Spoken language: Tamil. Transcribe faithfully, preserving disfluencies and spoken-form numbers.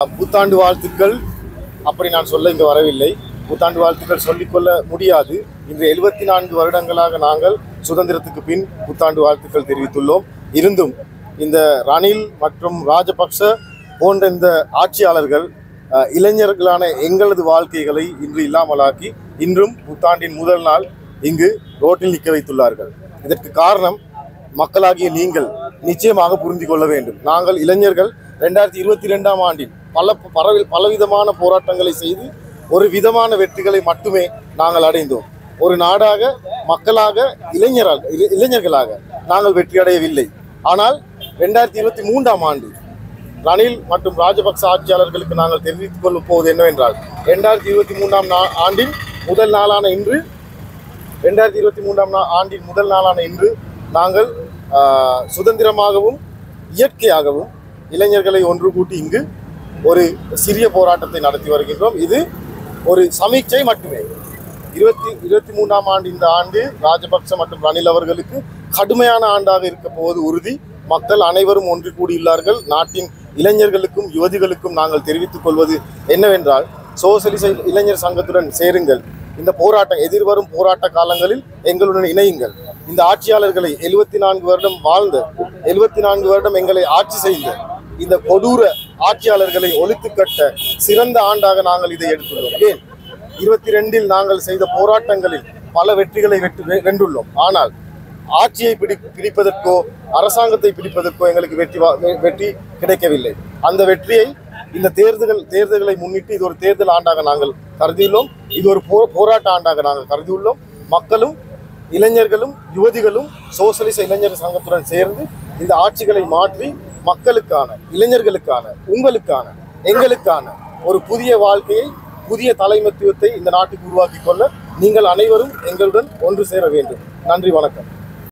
புத்தாண்டு வாழ்த்துக்கள் அப்படி நான் சொல்ல இங்கு வரவில்லை. புத்தாண்டு வாழ்த்துக்கள் சொல்லிக்கொள்ள முடியாது. இன்று எழுபத்தி நான்கு வருடங்களாக நாங்கள் சுதந்திரத்துக்கு பின் புத்தாண்டு வாழ்த்துக்கள் தெரிவித்துள்ளோம். இருந்தும் இந்த ரணில் மற்றும் ராஜபக்ச போன்ற இந்த ஆட்சியாளர்கள் இளைஞர்களான எங்களது வாழ்க்கைகளை இன்று இல்லாமலாக்கி இன்றும் புத்தாண்டின் முதல் நாள் இங்கு ரோட்டில் நிற்க வைத்துள்ளார்கள். இதற்கு காரணம் மக்களாகிய நீங்கள் நிச்சயமாக புரிந்து கொள்ள வேண்டும். நாங்கள் இளைஞர்கள் ரெண்டாயிரத்தி இருபத்தி ரெண்டாம் ஆண்டில் பல பரவ பலவிதமான போராட்டங்களை செய்து ஒரு விதமான வெற்றிகளை மட்டுமே நாங்கள் அடைந்தோம். ஒரு நாடாக, மக்களாக, இளைஞராக இளைஞர்களாக நாங்கள் வெற்றி அடையவில்லை. ஆனால் ரெண்டாயிரத்தி இருபத்தி மூன்றாம் ஆண்டு ரணில் மற்றும் ராஜபக்ச ஆட்சியாளர்களுக்கு நாங்கள் தெரிவித்துக் கொள்ள போவது என்னவென்றால், ரெண்டாயிரத்தி இருபத்தி மூன்றாம் ஆண்டின் முதல் நாளான இன்று ரெண்டாயிரத்தி இருபத்தி மூன்றாம் ஆண்டின் முதல் நாளான இன்று நாங்கள் சுதந்திரமாகவும் இயற்கையாகவும் இளைஞர்களை ஒன்று கூட்டி இங்கு ஒரு சிறிய போராட்டத்தை நடத்தி வருகின்றோம். இது ஒரு சமீட்சை மட்டுமே. இருபத்தி இருபத்தி மூன்றாம் ஆண்டு இந்த ஆண்டு ராஜபக்ச மற்றும் ரணில் அவர்களுக்கு கடுமையான ஆண்டாக இருக்க போவது உறுதி. மக்கள் அனைவரும் ஒன்று கூடியுள்ளார்கள். நாட்டின் இளைஞர்களுக்கும் யுவதிகளுக்கும் நாங்கள் தெரிவித்துக் கொள்வது என்னவென்றால், சோசலிச இளைஞர் சங்கத்துடன் சேருங்கள். இந்த போராட்டம் எதிர்வரும் போராட்ட காலங்களில் எங்களுடன் இணையுங்கள். இந்த ஆட்சியாளர்களை எழுபத்தி நான்கு வருடம் வாழ்ந்த எழுபத்தி நான்கு வருடம் எங்களை ஆட்சி செய்த இந்த கொடூர ஆட்சியாளர்களை ஒழித்து கட்ட சிறந்த ஆண்டாக நாங்கள் இதை எடுத்துள்ளோம். ஏன், இருபத்தி ரெண்டில் நாங்கள் செய்த போராட்டங்களில் பல வெற்றிகளை வெற்றி வென்றுள்ளோம். ஆனால் ஆட்சியை பிடி பிடிப்பதற்கோ அரசாங்கத்தை பிடிப்பதற்கோ எங்களுக்கு வெற்றி வெற்றி கிடைக்கவில்லை. அந்த வெற்றியை இந்த தேர்தல்கள் தேர்தல்களை முன்னிட்டு இது ஒரு தேர்தல் ஆண்டாக நாங்கள் கருதியுள்ளோம். இது ஒரு போ போராட்ட ஆண்டாக நாங்கள் கருதியுள்ளோம். மக்களும் இளைஞர்களும் யுவதிகளும் சோசலிச இளைஞர் சங்கத்துடன் சேர்ந்து இந்த ஆட்சிகளை மாற்றி மக்களுக்கான, இளைஞர்களுக்கான, உங்களுக்கான, எங்களுக்கான ஒரு புதிய வாழ்க்கையை, புதிய தலைமைத்துவத்தை இந்த நாட்டுக்கு உருவாக்கி கொள்ள நீங்கள் அனைவரும் எங்களுடன் ஒன்று சேர வேண்டும். நன்றி, வணக்கம்.